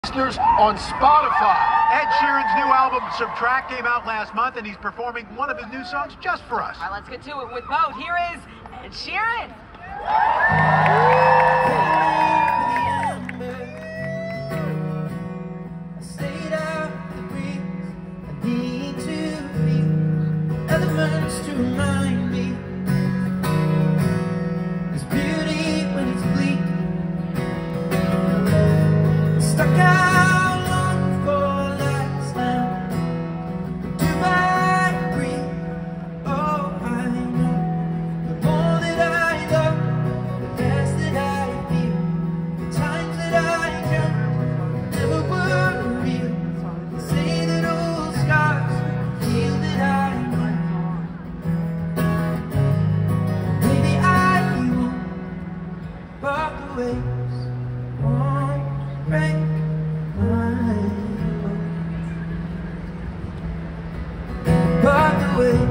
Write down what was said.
listeners on Spotify. Ed Sheeran's new album, Subtract, came out last month, and he's performing one of his new songs just for us. All right, let's get to it with Bo. Here is Ed Sheeran. To remind me there's beauty when it's bleak. Stuck out long for last now. Do I agree? Oh, I know. The more that I love, the less that I feel. The times that I jump never were real. They say that old scars heal that I walk away, won't break my heart. Walk away.